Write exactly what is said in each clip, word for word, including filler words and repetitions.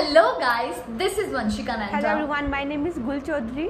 Hello guys, this is Vanshika Nanda. Hello everyone, my name is Gul Chaudhary.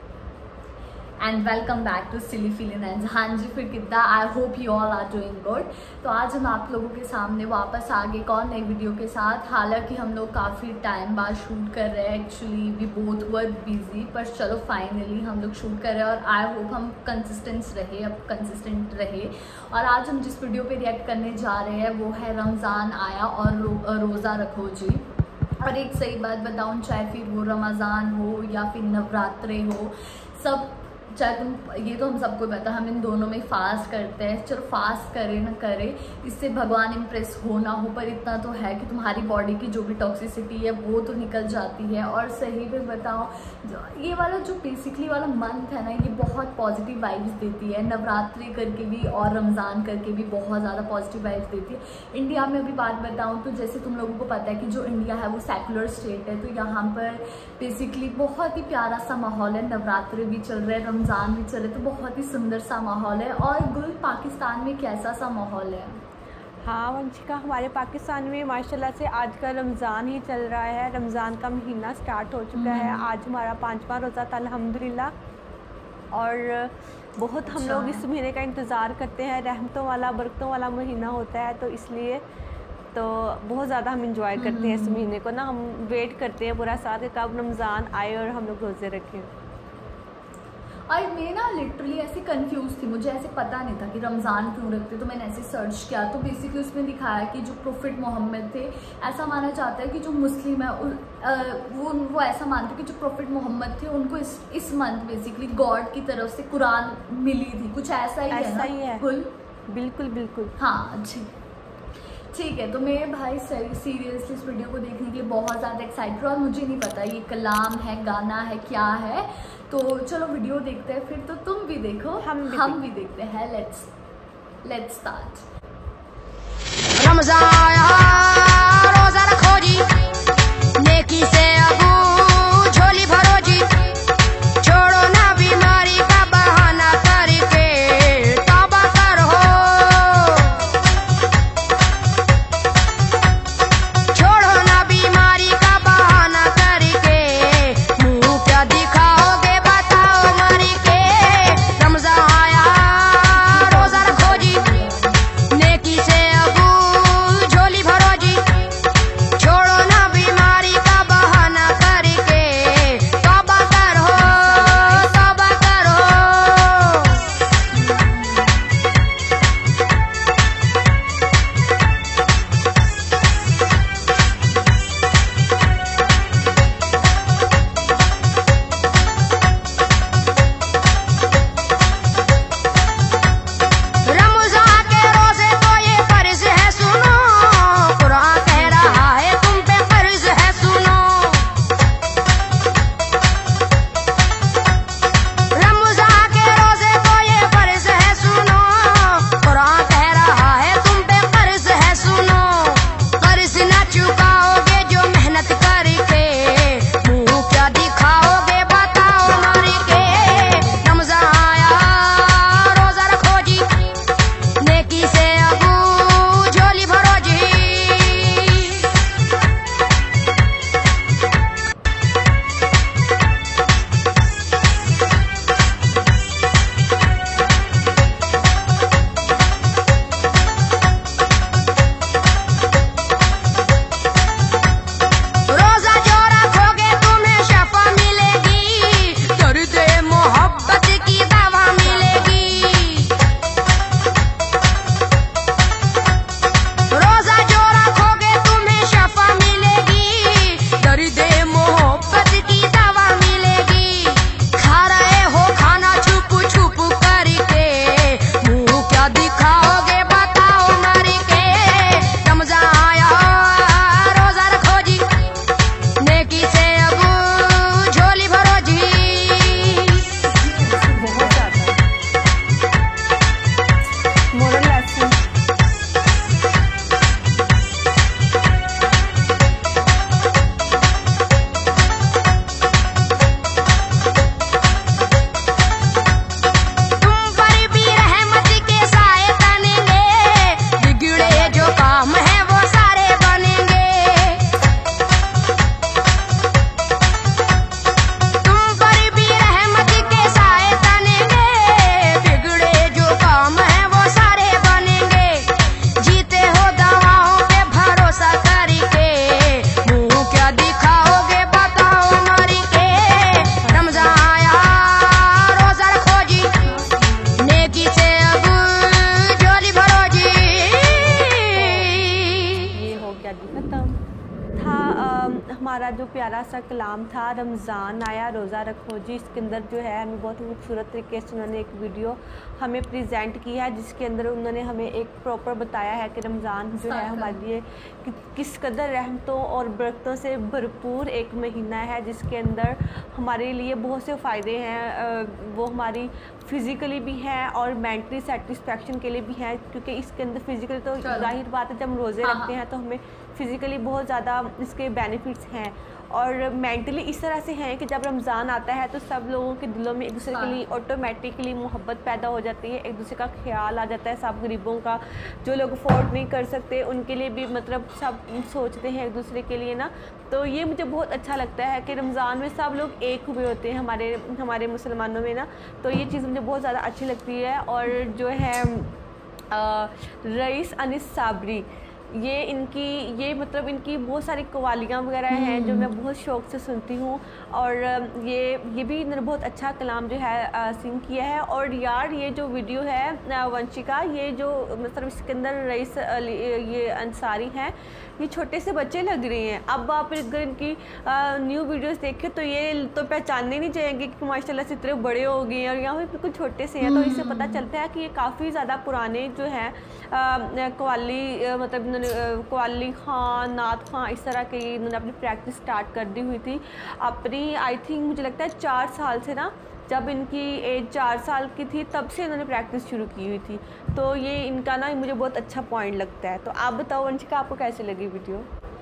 And welcome back to Silly Feelings. हाँ जी, फिर कितना I hope you all are doing good. तो आज हम आप लोगों के सामने वापस आ गए कौन नई वीडियो के साथ। हालांकि हम लोग काफ़ी टाइम बाद शूट कर रहे हैं, actually we both were busy, पर चलो फाइनली हम लोग शूट कर रहे हैं और आई होप हम कंसिस्टेंट रहे अब कंसिस्टेंट रहे। और आज हम जिस वीडियो पे रिएक्ट करने जा रहे हैं वो है रमज़ान आया और रो, रोज़ा रखो जी। और एक सही बात बताऊँ, चाहे फिर वो रमज़ान हो या फिर नवरात्रे हो, सब चाहे तुम, ये तो हम सबको पता है हम इन दोनों में फास्ट करते हैं। चलो फास्ट करे ना करे, इससे भगवान इम्प्रेस हो ना हो, पर इतना तो है कि तुम्हारी बॉडी की जो भी टॉक्सिसिटी है वो तो निकल जाती है। और सही में बताओ, ये वाला जो बेसिकली वाला मंथ है ना, ये बहुत पॉजिटिव वाइब्स देती है। नवरात्रि करके भी और रमज़ान करके भी बहुत ज़्यादा पॉजिटिव वाइब्स देती है। इंडिया में अभी बात बताऊँ तो जैसे तुम लोगों को पता है कि जो इंडिया है वो सेकुलर स्टेट है, तो यहाँ पर बेसिकली बहुत ही प्यारा सा माहौल है। नवरात्रि भी चल रहे हैं, रमज़ान भी चले, तो बहुत ही सुंदर सा माहौल है। और गुल, पाकिस्तान में कैसा सा माहौल है? हाँ वंशिका, हमारे पाकिस्तान में माशाल्लाह से आज का रमज़ान ही चल रहा है। रमज़ान का महीना स्टार्ट हो चुका है। आज हमारा पाँचवा रोज़ा था अल्हम्दुलिल्लाह। और बहुत हम लोग इस महीने का इंतज़ार करते हैं। रहमतों वाला बरकतों वाला महीना होता है, तो इसलिए तो बहुत ज़्यादा हम इंजॉय करते हैं इस महीने को ना। हम वेट करते हैं पूरा साल कब रमज़ान आए और हम लोग रोज़े रखें। और मैं ना लिटरली ऐसे कंफ्यूज थी, मुझे ऐसे पता नहीं था कि रमज़ान क्यों रखते, तो मैंने ऐसे सर्च किया तो बेसिकली उसमें दिखाया कि जो प्रोफेट मोहम्मद थे, ऐसा माना जाता है कि जो मुस्लिम है वो वो ऐसा मानते हैं कि जो प्रोफेट मोहम्मद थे उनको इस इस मंथ बेसिकली गॉड की तरफ से कुरान मिली थी, कुछ ऐसा ही ऐसा है ना? ही है। बिल्कुल बिल्कुल हाँ जी, ठीक है। तो मैं भाई सीरियसली इस वीडियो को देखने के लिए बहुत ज़्यादा एक्साइटेड हूँ और मुझे नहीं पता ये कलाम है, गाना है, क्या है। तो चलो वीडियो देखते हैं फिर। तो तुम भी देखो, हम भी, हम भी देखते हैं। Let's let's start. रमज़ान आया, रोज़ा रखो जी, नेकी से अबू झोली भरो जी, छोड़ो ना बीमारी का बहाना करके तौबा करो, छोड़ो ना बीमारी का बहाना करके मुँह क्या दिखाओगे बताओ मरी के। रमज़ान आया, रोज़ा रखो जी, नेकी से अबू झोली भरो हमारा जो प्यारा सा कलाम था, रमज़ान आया रोज़ा रखो जी, इसके अंदर जो है हमें बहुत खूबसूरत तरीके से उन्होंने एक वीडियो हमें प्रेजेंट की है, जिसके अंदर उन्होंने हमें एक प्रॉपर बताया है कि रमज़ान जो है हमारे लिए कि, किस कदर रहमतों और बरकतों से भरपूर एक महीना है, जिसके अंदर हमारे लिए बहुत से फ़ायदे हैं। वो हमारी फ़िज़िकली भी हैं और मेंटली सेटिस्फेक्शन के लिए भी हैं, क्योंकि इसके अंदर फ़िज़िकली तो जाहिर बात है जब हम रोज़े रखते हैं तो हमें फ़िज़िकली बहुत ज़्यादा इसके बेनिफिट्स हैं, और मेंटली इस तरह से हैं कि जब रमज़ान आता है तो सब लोगों के दिलों में एक दूसरे के लिए ऑटोमेटिकली मोहब्बत पैदा हो जाती है, एक दूसरे का ख्याल आ जाता है। सब गरीबों का, जो लोग अफोर्ड नहीं कर सकते उनके लिए भी मतलब सब सोचते हैं एक दूसरे के लिए ना। तो ये मुझे बहुत अच्छा लगता है कि रमज़ान में सब लोग एक हुए होते हैं हमारे हमारे मुसलमानों में ना, तो ये चीज़ मुझे बहुत ज़्यादा अच्छी लगती है। और जो है रईस अनीस साबरी, ये इनकी ये मतलब इनकी बहुत सारी कवालियाँ वगैरह हैं जो मैं बहुत शौक़ से सुनती हूँ, और ये ये भी इन्होंने बहुत अच्छा कलाम जो है सिंग किया है। और यार ये जो वीडियो है वंशिका, ये जो मतलब इसके अंदर रईस ये अंसारी हैं, ये छोटे से बच्चे लग रहे हैं। अब आप अगर इनकी न्यू वीडियोस देखें तो ये तो पहचानने नहीं जाएंगे कि माशाल्लाह से इतने बड़े हो गए हैं, और यहाँ पे बिल्कुल छोटे से हैं। तो इससे पता चलता है कि ये काफ़ी ज़्यादा पुराने जो हैं कवाली मतलब इन्होंने कवाली खां, नात खां, इस तरह की इन्होंने अपनी प्रैक्टिस स्टार्ट कर दी हुई थी अपनी, आई थिंक मुझे लगता है चार साल से ना, जब इनकी एज चार साल की थी तब से इन्होंने प्रैक्टिस शुरू की हुई थी। तो ये इनका ना मुझे बहुत अच्छा पॉइंट लगता है। तो आप बताओ वंशिका, आपको कैसे लगी वीडियो?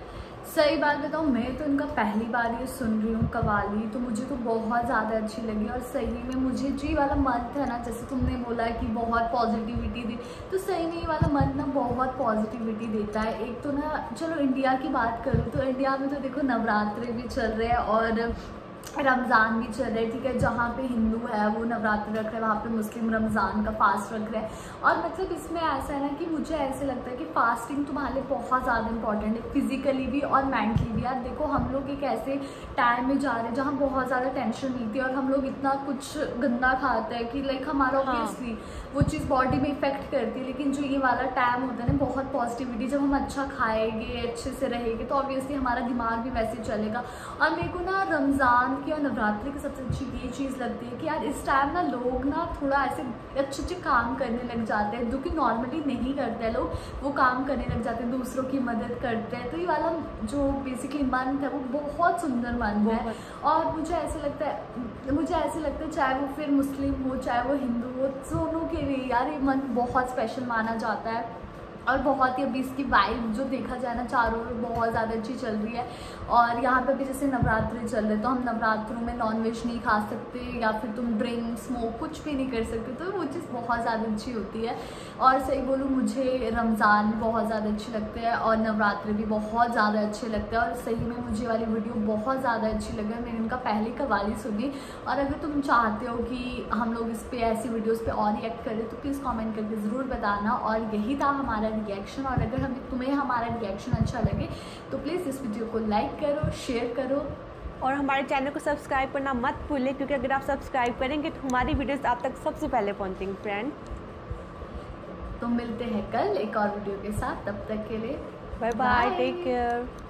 सही बात बताऊँ, मैं तो इनका पहली बार ये सुन रही हूँ कवाली, तो मुझे तो बहुत ज़्यादा अच्छी लगी। और सही में मुझे जो ये वाला मंथ है ना, जैसे तुमने बोला कि बहुत पॉजिटिविटी दी, तो सही में ये वाला मंथ ना बहुत पॉजिटिविटी देता है। एक तो ना चलो इंडिया की बात करूँ तो इंडिया में तो देखो नवरात्रे भी चल रहे हैं और रमज़ान भी चल रहे हैं, ठीक है। जहाँ पे हिंदू है वो नवरात्र रख रहे हैं, वहाँ पे मुस्लिम रमज़ान का फास्ट रख रहे हैं। और मतलब इसमें ऐसा है ना कि मुझे ऐसे लगता है कि फास्टिंग तुम्हारे लिए बहुत ज़्यादा इंपॉर्टेंट है, फिजिकली भी और मेंटली भी। यार देखो हम लोग एक ऐसे टाइम में जा रहे हैं जहाँ बहुत ज़्यादा टेंशन मिलती है और हम लोग इतना कुछ गंदा खाते हैं कि लाइक हमारा ऑब्वियसली हाँ। वो चीज़ बॉडी में इफेक्ट करती है। लेकिन जो ये वाला टाइम होता है ना बहुत पॉजिटिविटी, जब हम अच्छा खाएंगे, अच्छे से रहेंगे, तो ऑब्वियसली हमारा दिमाग भी वैसे चलेगा। और मेरे को ना रमज़ान की और नवरात्रि की सबसे अच्छी ये चीज़ लगती है कि यार इस टाइम ना लोग ना थोड़ा ऐसे अच्छे अच्छे काम करने लग जाते हैं जो कि नॉर्मली नहीं करते हैं लोग, वो काम करने लग जाते हैं, दूसरों की मदद करते हैं। तो ये वाला जो बेसिकली मंथ है वो बहुत सुंदर मंथ है। और मुझे ऐसे लगता है मुझे ऐसे लगता है चाहे वो फिर मुस्लिम हो चाहे वो हिंदू हो, दोनों के लिए यार ये मंथ बहुत स्पेशल माना जाता है। और बहुत ही अभी इसकी वाइब जो देखा जाए ना चारों ओर बहुत ज़्यादा अच्छी चल रही है। और यहाँ पे भी जैसे नवरात्रि चल रहे तो हम नवरात्रों में नॉनवेज नहीं खा सकते, या फिर तुम ड्रिंक स्मोक कुछ भी नहीं कर सकते, तो वो चीज़ बहुत ज़्यादा अच्छी होती है। और सही बोलूँ मुझे रमज़ान भी बहुत ज़्यादा अच्छे लगते हैं और नवरात्रि भी बहुत ज़्यादा अच्छे लगते हैं। और सही में मुझे वाली वीडियो बहुत ज़्यादा अच्छी लगी, मैंने उनका पहले कवाली सुनी। और अगर तुम चाहते हो कि हम लोग इस पर ऐसी वीडियोज़ पे और रिएक्ट करें तो प्लीज़ कॉमेंट करके ज़रूर बताना। और यही था हमारा रिएक्शन। और अगर हमें तुम्हें हमारा रिएक्शन अच्छा लगे तो प्लीज़ इस वीडियो को लाइक करो, शेयर करो और हमारे चैनल को सब्सक्राइब करना मत भूलें, क्योंकि अगर आप सब्सक्राइब करेंगे तो हमारी वीडियोस आप तक सबसे पहले पहुंचेंगी फ्रेंड। तो मिलते हैं कल एक और वीडियो के साथ, तब तक के लिए बाय बाय, टेक केयर।